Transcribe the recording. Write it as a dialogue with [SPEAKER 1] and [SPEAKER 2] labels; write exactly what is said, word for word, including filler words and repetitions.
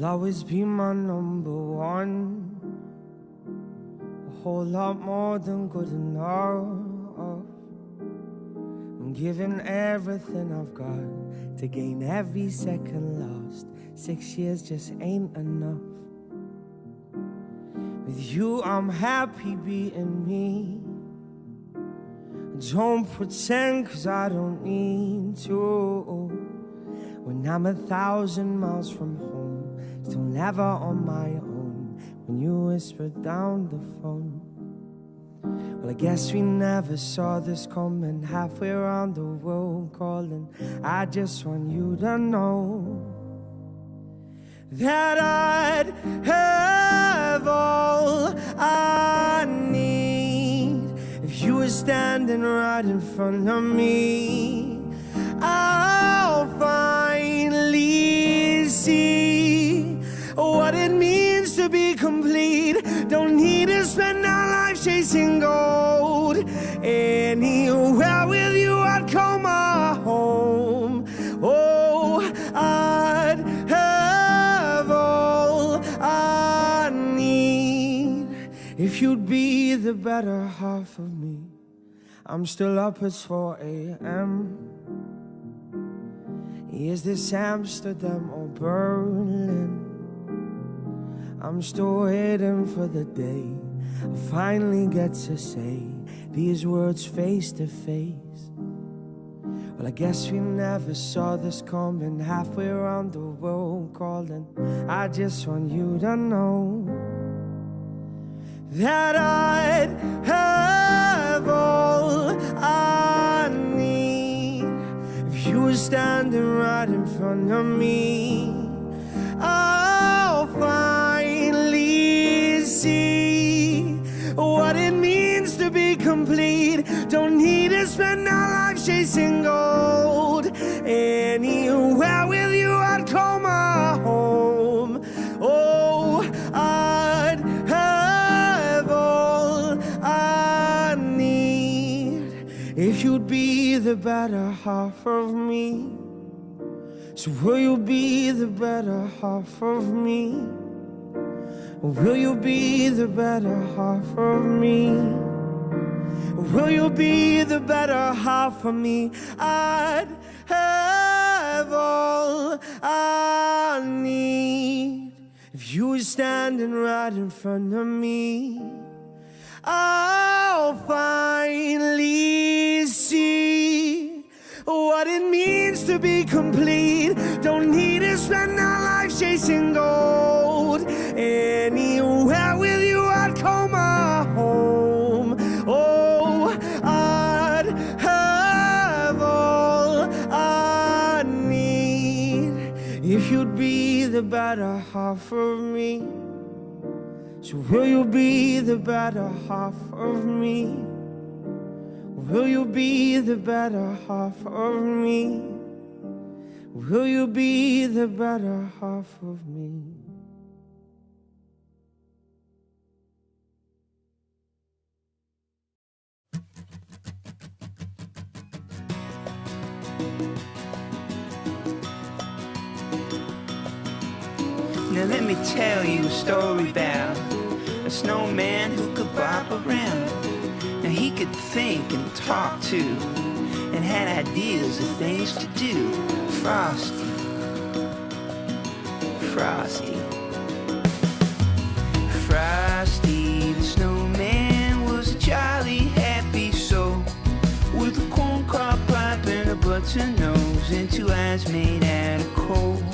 [SPEAKER 1] You'll always be my number one, a whole lot more than good enough. I'm giving everything I've got to gain every second lost. Six years just ain't enough. With you I'm happy being me. Don't pretend, cause I don't need to. When I'm a thousand miles from home, still never on my own. When you whisper down the phone, well, I guess we never saw this coming. Halfway around the world calling. I just want you to know that I'd have all I need if you were standing right in front of me. I'll finally see what it means to be complete. Don't need to spend our lives chasing gold. Anywhere with you I'd call my home. Oh, I'd have all I need if you'd be the better half of me. I'm still up at four A M Is this Amsterdam or Berlin? I'm still waiting for the day I finally get to say these words face to face. Well, I guess we never saw this coming. Halfway around the world calling. I just want you to know that I'd have all I need if you were standing right in front of me. I'll finally see what it means to be complete. Don't need to spend our lives chasing gold. Anywhere with you I'd call my home. Oh, I'd have all I need if you'd be the better half of me. So will you be the better half of me? Will you be the better half of me? Will you be the better half of me? I'd have all I need if you were standing right in front of me. I'll finally see what it means to be complete. Don't need to spend our lives chasing gold. Anywhere with you I'd call my home. Oh, I'd have all I need if you'd be the better half of me. So will you be the better half of me? Will you be the better half of me? Will you be the better half of me?
[SPEAKER 2] Now let me tell you a story about a snowman who could bop around. Now he could think and talk too, and had ideas of things to do. Frosty, Frosty, Frosty the snowman was a jolly happy soul, with a corncob pipe and a button nose and two eyes made out of coal.